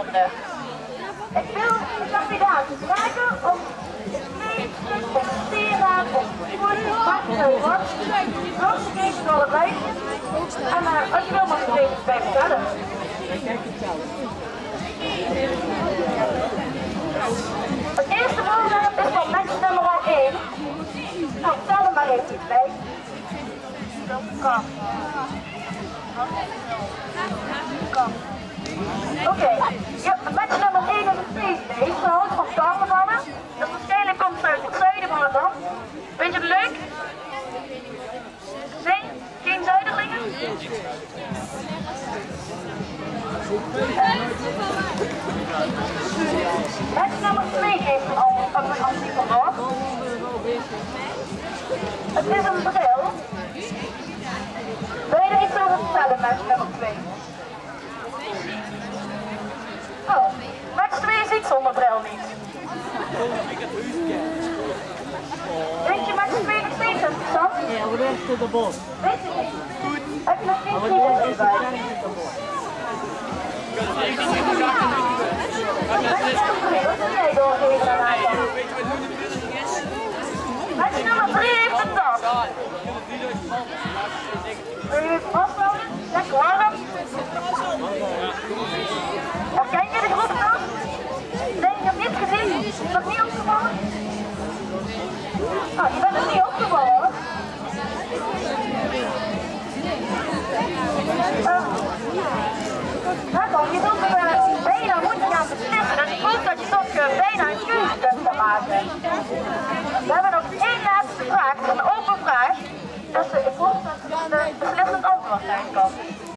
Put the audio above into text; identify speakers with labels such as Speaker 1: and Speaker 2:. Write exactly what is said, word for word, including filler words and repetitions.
Speaker 1: volgende. Ik wil de kandidaten vragen om het meestuk of sieraad of voet of baksteunen nog te geven door het lijstje. En uh, als je wil mag je deze bij vertellen. Het eerste voorwerp is van match nummer één. Nou, tel er maar even bij. Kom. Kom. Oké, okay. Ja, match nummer één is een feestfeest, trouwens, van carnavallen. Dus waarschijnlijk komt ze uit het zuiden van het land. Vind je het leuk? Nee? Geen zuiderlingen? Match nummer twee geeft al een artikel door. Het is een bril. Wil je er iets over vertellen, match nummer twee? Oh, match twee ziet zonder bril niet. Weet je match twee nog steeds interessant?
Speaker 2: Ja, hoe recht de bos?
Speaker 1: Weet je niet? Heb je nog geen vrienden bij? Wat wil jij doorgeven aan mij? Match nummer drie heeft een tas. Wil je het vasthouden? Lekker warm. Herken je de groep nog? Nee, ik heb niet gezien. Is dat niet opgevallen? Oh, je bent er niet opgevallen hoor. Uh, nou dan, je wilt er uh, bijna moeten gaan beslissen. Dus ik hoop dat je toch uh, bijna een keuze kunt gaan maken. We hebben nog één laatste vraag, een open vraag. Dus uh, ik hoop dat het uh, beslissend antwoord zijn kan.